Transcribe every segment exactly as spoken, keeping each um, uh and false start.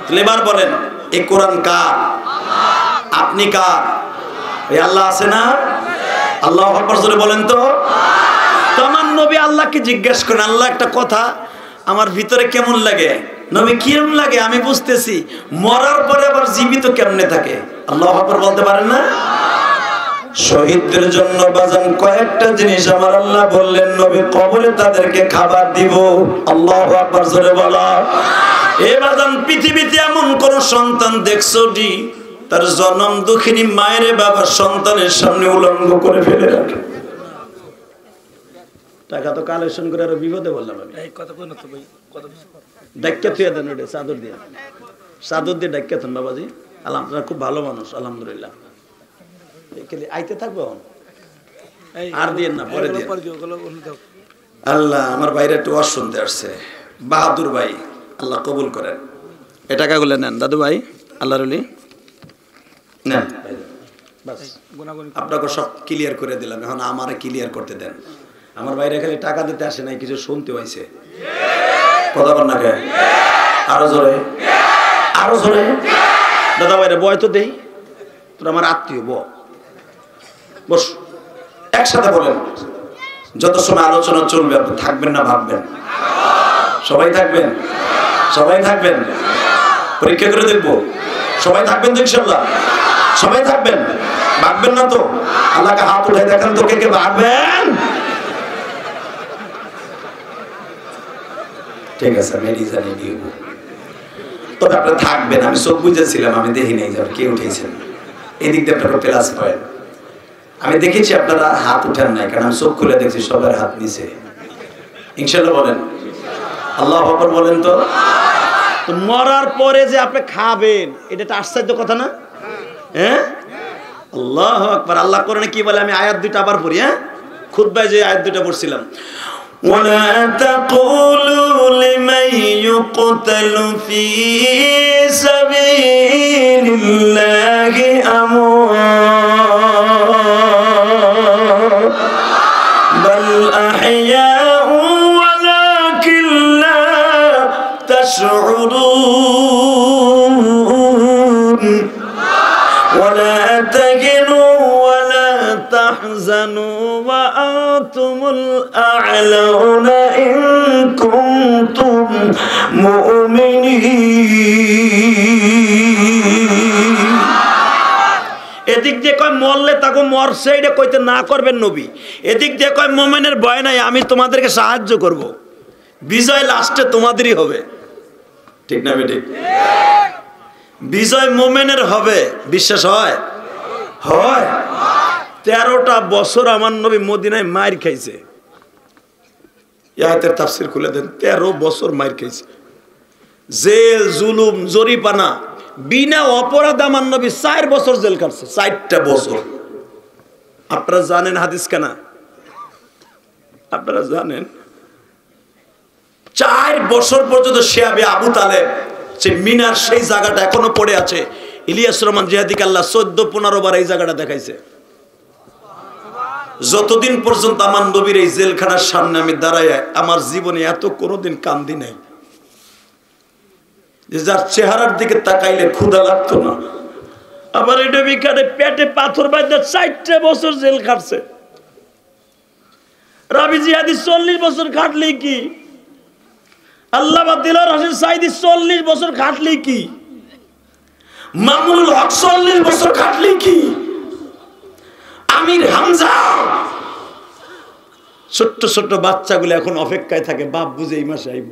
তাহলে এবার বলেন এই কোরআন কার? আপনি কার? এই আল্লাহ আছে না? আল্লাহু আকবার জোরে বলেন তো। তোমার নবী আল্লাহকে জিজ্ঞেস করেন, আল্লাহ একটা কথা আমার ভিতরে কেমন লাগে? নবী কিরম লাগে আমি বুঝতেছি, মরার পরে আবার জীবিত কেমনে থাকে? আল্লাহু আকবার বলতে পারেন না? শহীদদের জন্য বাজান কয়েকটা জিনিস আমার আল্লাহ বললেন, নবী কবরে তাদেরকে খাবার দিব। আল্লাহু আকবার জোরে বলো। এ বাজান পৃথিবীতে এমন কোন সন্তান দেখছো ডি তার জন্ম দুঃখিনী মায়ের বাবার সন্তানের সামনে উলঙ্গ করে ফেলে রাখে? টাকা তো কালেকশন করে আরো বিপদে বললাম আমি। ডাক্কা থুয়ে দেন ওটা, চাদর দিয়ে চাদর দিয়ে ডাক্কা থান বাবাজি। আল্লাহ আপনারা খুব ভালো মানুষ আলহামদুলিল্লাহ। আইতে থাকবো আর দিয়ে না পরে দিয়ে। আল্লাহ আমার ভাইরা একটু ওয়াজ শুনতে আসছে, বাহাদুর ভাই, আল্লাহ কবুল করেন। এ টাকাগুলো নেন দাদু ভাই, আল্লাহর ওলি নেন। বাস আপনাকে সব ক্লিয়ার করে দিলাম, এখন আমারে ক্লিয়ার করতে দেন। আমার ভাইরা খালি টাকা দিতে আসে নাই, কিছু শুনতে হয়েছে। কথা বল না কে? আরো জোরে, আরো জোরে। দাদা ভাইরা বয় তো দেই, তোর আমার আত্মীয়, ব বস একসাথে বলেন। যত সময় আলোচনা চলবে আপনি থাকবেন না ভাববেন? সবাই থাকবেন, সবাই থাকবেন। পরীক্ষা করে দেখবো সবাই থাকবেন তো ইনশাআল্লাহ? সবাই থাকবেন, ভাববেন না তো? আল্লাহকে হাত উঠে দেখেন তো কে কে ভাববেন। ঠিক আছে আমি জানি দিব, তবে আপনারা থাকবেন। আমি চোখ বুঝেছিলাম, আমি দেখি নাই যে কে উঠেছেন। এদিক দিয়ে আপনারা প্লাস পয়েন্ট। আমি দেখেছি আপনারা হাত উঠান নাই, কারণ আমি চোখ খুলে দেখছি সবার হাত নিচে। ইনশাআল্লাহ বলেন, আল্লাহু আকবার বলেন তো। তো মরার পরে যে আপনি খাবেন, এটা একটা আশ্চর্য কথা না? হ্যাঁ, আল্লাহু আকবার। আল্লাহ কোরআনে কি বলে আমি আয়াত দুইটা আবার পড়ি। হ্যাঁ, খুতবায় যে আয়াত দুইটা পড়ছিলাম, ولا تقولوا لمن يقتل في سبيل الله أموات بل أحياء ولكن لا تشعرون ولا تهنوا ولا تحزنوا وأنتم الأعلون إن كنتم مؤمنين। এদিক দিয়ে কয় মরলে তাকে মরছে এটা কইতে না করবেন নবী। এদিক দিয়ে কয় মুমিনের ভয় নাই, আমি তোমাদেরকে সাহায্য করব, বিজয় লাস্টে তোমাদেরই হবে। ঠিক না বেটি? বিজয় মুমিনের হবে, বিশ্বাস হয়? হয়। তেরোটা বছর আমার নবী মদিনায় মার খাইছে। আয়াতের তাফসীর খুলে দেন। তেরো বছর মার খাইছে, জেল জুলুম জরিপানা, বিনা অপরাধ আমার নবী চার বছর জেল কাটছে। চারটা বছর। আপনারা জানেন হাদিস কেনা? আপনারা জানেন চার বছর পর্যন্ত শিয়াবে আবু তালেব সে মিনার সেই জায়গাটা এখনো পড়ে আছে। ইলিয়াস রহমান জিহাদি কাল্লা চোদ্দ পনেরো বার এই জায়গাটা দেখাইছে। যতদিন পর্যন্ত আমার নবীর এই জেলখানার সামনে আমি দাঁড়াই, আমার জীবনে এত কোনোদিন কান্দি নাই যে যার চেহারার দিকে তাকাইলে ক্ষুধা লাগতো না। আবার এটা বিকারে পেটে পাথর বাঁধা চারটে বছর জেল খাটছে। রাবি জিহাদি চল্লিশ বছর খাটলেই কি, আল্লামা দিলওয়ার হোসেন সাঈদী চল্লিশ বছর খাটলেই কি, মামুনুল হক চল্লিশ বছর খাটলেই কি, আমির হামজা, ছোট্ট ছোট্ট বাচ্চাগুলো এখন অপেক্ষায় থাকে বাপ বুঝে এই মাসে আইব।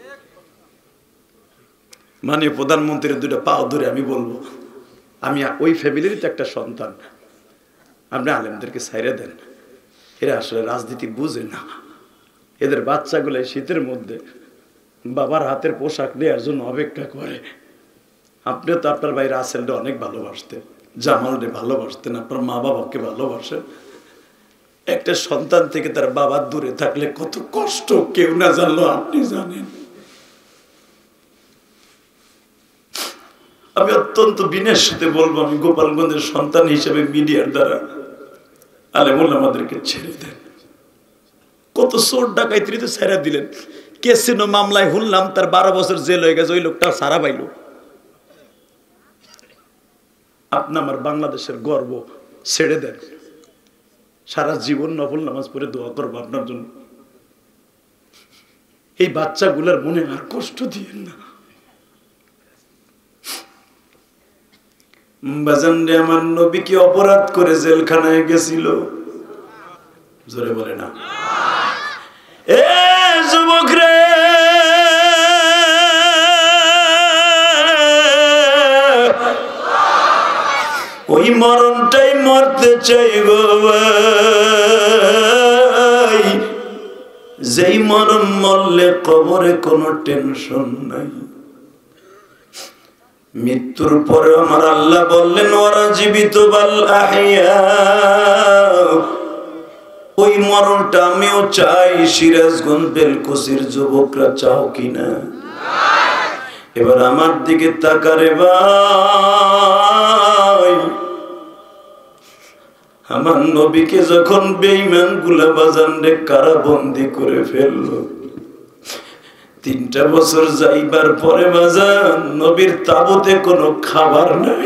মানে প্রধানমন্ত্রীর দুটো পাও ধরে আমি বলবো আমি ওই ফ্যামিলির তো একটা সন্তান, আপনি আলেমদেরকে ছাইরে দেন, এরা আসলে রাজনীতি বুঝে না। এদের বাচ্চাগুলো শীতের মধ্যে বাবার হাতের পোশাক নেওয়ার জন্য অপেক্ষা করে। আপনি তো আপনার ভাই রাসেলটা অনেক ভালোবাসতেন, জামালরে ভালোবাসতেন, আপনার মা বাবাকে ভালোবাসেন। একটা সন্তান থেকে তার বাবা দূরে থাকলে কত কষ্ট কেউ না জানলো আপনি জানেন। আমি অত্যন্ত বিনয়ের সাথে বলবো, আমি গোপালগঞ্জের সন্তান হিসেবে মিডিয়ার দ্বারা আলেমুল আমাদেরকে ছেড়ে দেন। কত চোর ডাকাইতি তো ছেড়ে দিলেন। কেসিনো মামলায় শুনলাম তার বারো বছর জেল হয়ে গেছে, ওই লোকটা সারা পাইল। আপনি আমার বাংলাদেশের গর্ব ছেড়ে দেন, সারা জীবন নফল নামাজ পড়ে দোয়া করবো আপনার জন্য। এই বাচ্চাগুলোর মনে আর কষ্ট দিয়েন না। বাজান রে, আমার নবী কি অপরাধ করে জেলখানায় গেছিল? জোরে বলে না। এ যুবক রে, ওই মরণটাই মরতে চাই গো ভাই, যেই মরণ মরলে কবরে কোনো টেনশন নাই। মৃত্যুর পরে আমার আল্লাহ বললেন ওরা জীবিত বাল আহিয়া, ওই মরণটা আমিও চাই। সিরাজগঞ্জ বেলকুচির যুবকরা চাও কিনা? এবার আমার দিকে তাকারে ভাই, আমার নবীকে যখন বেঈমান গুলা বাজান রে কারাবন্দি করে ফেললো, তিনটা বছর যাইবার পরে বাজান নবীর তাবুতে কোনো খাবার নাই।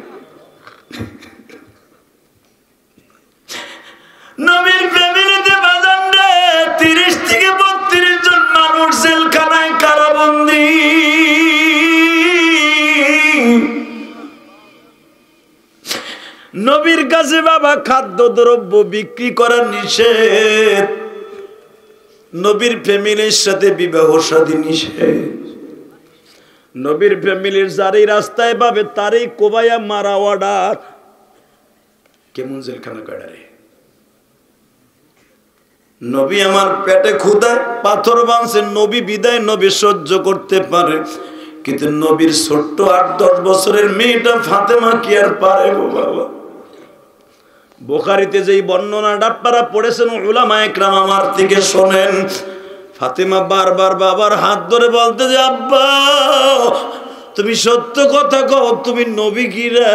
নবীর ফ্যামিলিতে বাজান রে তিরিশ থেকে বত্রিশ জন মানুষ জেলখানায় কারাবন্দি। নবীর কাছে বাবা খাদ্য দ্রব্য বিক্রি করা নিষেধ, নবীর ফ্যামিলির সাথে বিবাহ শাদী নিষেধ। নবীর ফ্যামিলির যারই রাস্তায় পাবে তারই কোবাইয়া মারা অর্ডার। কেমন জেলখানা কাটারে। নবী আমার পেটে ক্ষুধায় পাথর বাঁধছে, নবী বিদায় নবী সহ্য করতে পারে, কিন্তু নবীর ছোট্ট আট দশ বছরের মেয়েটা ফাতেমা কি আর পারে গো বাবা। বুখারীতে যেই বর্ণনাটা আপনারা পড়েছেন উলামা ইকরাম আমার থেকে শোনেন, ফাতেমা বারবার বাবার হাত ধরে বলতে যে আব্বা তুমি সত্য কথা কও, তুমি নবী কিরা?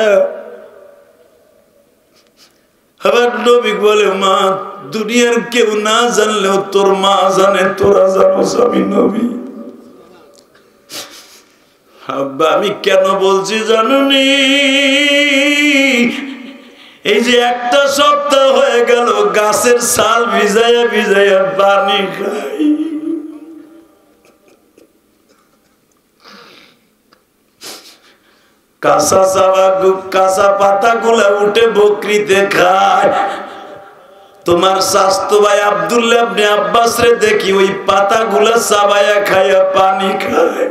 আবার নবী বলে মা দুনিয়ার কেউ না জানলেও তোর মা জানে, তোরা জানোস আমি নবী। আব্বা আমি কেন বলছি জানুনি, এই যে একটা সপ্তাহ হয়ে গেল গাছের ছাল ভিজাইয়া ভিজাইয়া পানি খাই, কাঁচা চাবা কাঁচা পাতা গুলা উঠে বকরিতে খায়। তোমার স্বাস্থ্য ভাই আব্দুল্লাহ ইবনে আব্বাস রে দেখি ওই পাতা গুলা চাবাইয়া খাইয়া পানি খায়।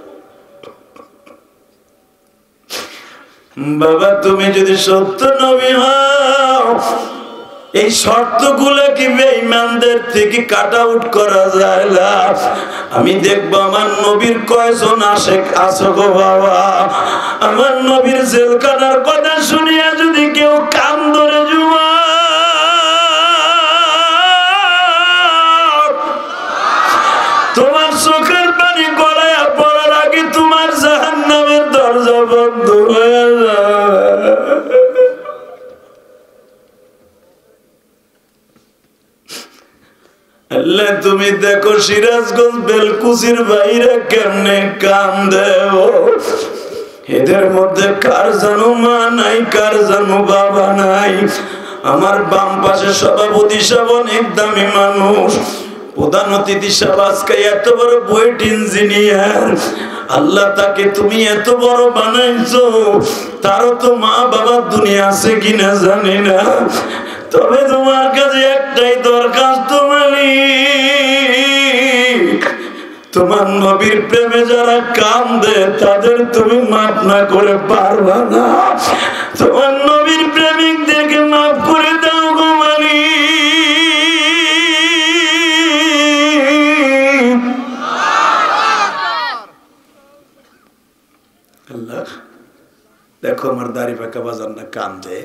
বাবা তুমি যদি সত্য নবী হও, এই শর্ত গুলা কি বেঈমানদের থেকে কাট আউট করা যায় না? আমি দেখবো আমার নবীর কয়জন আশেক আছো গো বাবা। আমার নবীর জেলখানার কথা শুনিয়া যদি কেউ কান ধরে জুমা, তোমার চোখের পানি গড়াইয়া পড়ার আগে তোমার জাহান্নামের দরজা বন্ধ হয়ে যায়। আল্লাহ তুমি দেখো সিরাজগঞ্জ বেলকুচির বাইরে কেমনে কান্দে, এদের মধ্যে কার জানো মা নাই, কার জানো বাবা নাই। আমার বাম পাশে সভাপতি সাহেব অনেক দামি মানুষ, প্রধান অতিথি সাহেব আজকে এত বড় বুয়েট ইঞ্জিনিয়ার। আল্লাহ তাকে তুমি এত বড় বানাইছো, তারও তো মা বাবা দুনিয়া আছে কিনা জানি না, তবে তোমার কাছে একটাই দরখাস্ত মালিক, তোমার নবীর প্রেমে যারা কান্দে তাদের তুমি মাফ না করে পারবা না, তোমার নবীর প্রেমিকদেরকে মাফ করে দাও গো মালিক। আল্লাহ দেখো আমার দাড়ি পাকা বাজার না কান্দে।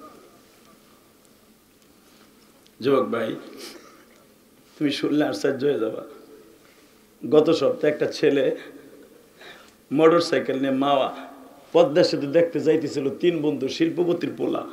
যুবক ভাই তুমি শুনলে আশ্চর্য হয়ে যাবা, গত সপ্তাহে একটা ছেলে মোটর সাইকেল নিয়ে মাওয়া পদ্মা সেতু দেখতে যাইতেছিল, তিন বন্ধু শিল্পপতির পোলা।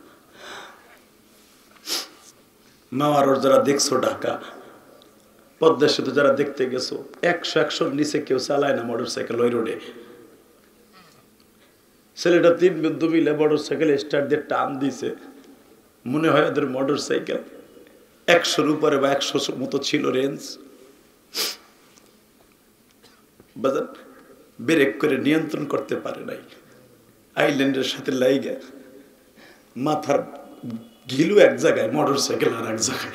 মাওয়ার ওর যারা দেখছো ঢাকা পদ্মা সেতু যারা দেখতে গেছো, একশো একশোর নিচে কেউ চালায় না মোটর সাইকেল ওই রোডে। ছেলেটা তিন বন্ধু মিলে মোটর সাইকেল স্টার্ট দিয়ে টান দিছে, মনে হয় ওদের মোটর সাইকেল একশোর উপরে বা একশো মতো ছিল রেঞ্জ। বাজার ব্রেক করে নিয়ন্ত্রণ করতে পারে নাই, আইল্যান্ডের সাথে লাইগা মাথার ঘিলু এক জায়গায়, মোটর সাইকেল আর এক জায়গায়।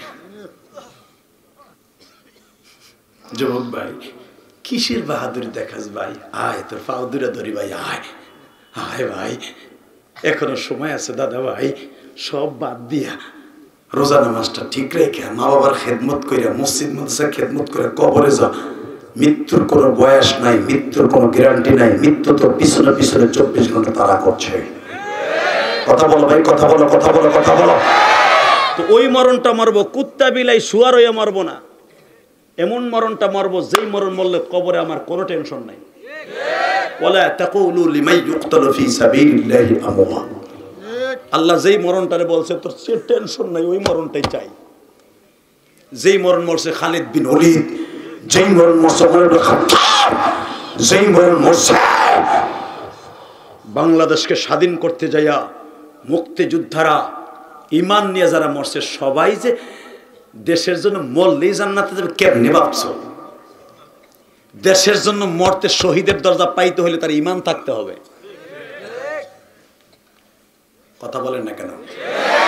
যুবক ভাই, কিসের বাহাদুরি দেখাস ভাই? আয় তোর পাও দূরে ধরি ভাই, আয় আয় ভাই, এখনো সময় আছে দাদা ভাই। সব বাদ দিয়া রোজা নামাজটা ঠিক রেখে মা বাবার খেদমত করে, মসজিদ মাদ্রাসা খেদমত করে কবরে যা। মৃত্যুর কোনো বয়স নাই, মৃত্যুর কোনো গ্যারান্টি নাই। মৃত্যু তো পিছনে পিছনে চব্বিশ ঘন্টা তারা করছে। কথা বলো ভাই, কথা বলো, কথা বলো, কথা বলো। তো ওই মরণটা মারবো, কুত্তা বিলাই শুয়ার হইয়া মারবো না। এমন মরণটা মারবো যেই মরণ মরলে কবরে আমার কোনো টেনশন নাই। ওয়ালা তাকুলু লিমান ইউকতালু ফি সাবিলিল্লাহি আমওয়াত। আল্লাহ যেই মরণটারে বলছে তোর সে টেনশন নাই, ওই মরণটাই চাই। যেই মরণ মরছে খালিদ বিন ওলীদ, যেই মরণ মরছে ওমর ইবনে খাত্তাব, যেই মরণ মরছে বাংলাদেশকে স্বাধীন করতে যাইয়া মুক্তিযোদ্ধারা ঈমান নিয়ে যারা মরছে, সবাই যে দেশের জন্য মরলেই জান্নাতে যাবে কেমনে ভাবছো? দেশের জন্য মরতে শহীদের দরজা পাইতে হলে তার ঈমান থাকতে হবে। কথা বলেন না কেন?